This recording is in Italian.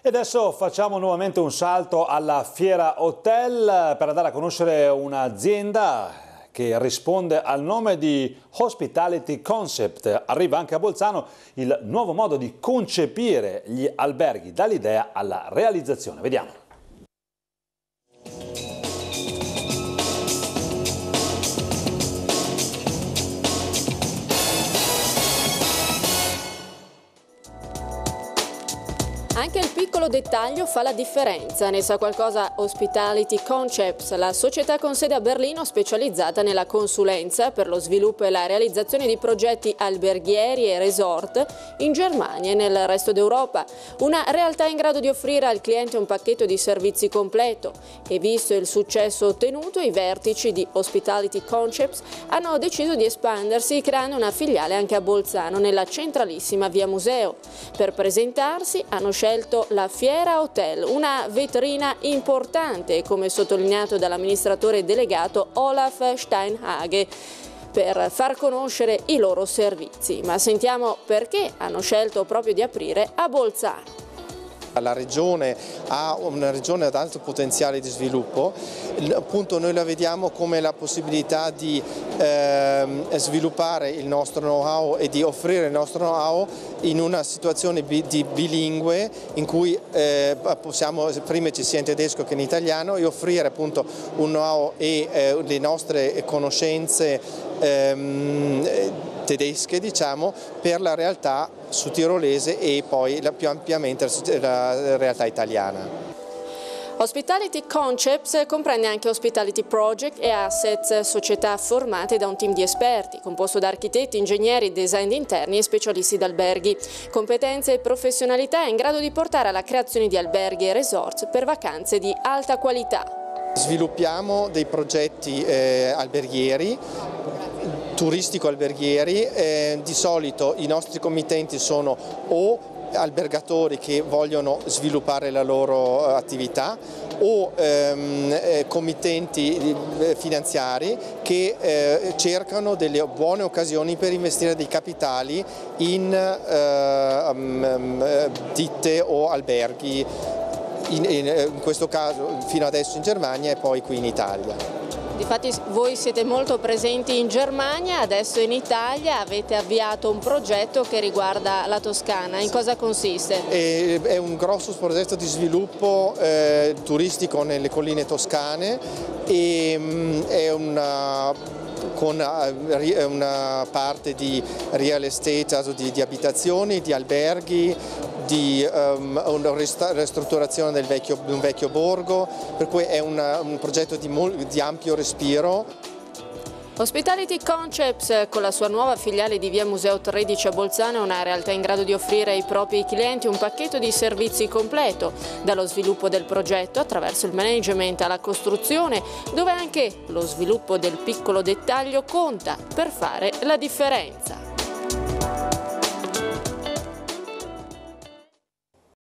E adesso facciamo nuovamente un salto alla Fiera Hotel per andare a conoscere un'azienda che risponde al nome di Hospitality Concept. Arriva anche a Bolzano il nuovo modo di concepire gli alberghi, dall'idea alla realizzazione. Vediamo. Anche il piccolo dettaglio fa la differenza, ne sa qualcosa Hospitality Concepts, la società con sede a Berlino specializzata nella consulenza per lo sviluppo e la realizzazione di progetti alberghieri e resort in Germania e nel resto d'Europa. Una realtà in grado di offrire al cliente un pacchetto di servizi completo e, visto il successo ottenuto, i vertici di Hospitality Concepts hanno deciso di espandersi creando una filiale anche a Bolzano nella centralissima via Museo. Per presentarsi hanno scelto la Fiera Hotel, una vetrina importante, come sottolineato dall'amministratore delegato Olaf Steinhage, per far conoscere i loro servizi. Ma sentiamo perché hanno scelto proprio di aprire a Bolzano. La regione ha una regione ad alto potenziale di sviluppo, appunto noi la vediamo come la possibilità di sviluppare il nostro know-how e di offrire il nostro know-how in una situazione di bilingue in cui possiamo esprimerci sia in tedesco che in italiano e offrire appunto un know-how e le nostre conoscenze tedesche, diciamo, per la realtà sudtirolese e poi più ampiamente la realtà italiana. Hospitality Concepts comprende anche Hospitality Project e Assets, società formate da un team di esperti, composto da architetti, ingegneri, design interni e specialisti d'alberghi. Competenze e professionalità in grado di portare alla creazione di alberghi e resort per vacanze di alta qualità. Sviluppiamo dei progetti alberghieri, turistico-alberghieri, di solito i nostri committenti sono o albergatori che vogliono sviluppare la loro attività o committenti finanziari che cercano delle buone occasioni per investire dei capitali in ditte o alberghi, in questo caso fino adesso in Germania e poi qui in Italia. Difatti voi siete molto presenti in Germania, adesso in Italia avete avviato un progetto che riguarda la Toscana. In cosa consiste? È un grosso progetto di sviluppo turistico nelle colline toscane e è con una parte di real estate, also di abitazioni, di alberghi, di una ristrutturazione di un vecchio borgo, per cui è un progetto di ampio respiro. Hospitality Concepts, con la sua nuova filiale di via Museo 13 a Bolzano, è una realtà in grado di offrire ai propri clienti un pacchetto di servizi completo, dallo sviluppo del progetto attraverso il management alla costruzione, dove anche lo sviluppo del piccolo dettaglio conta per fare la differenza.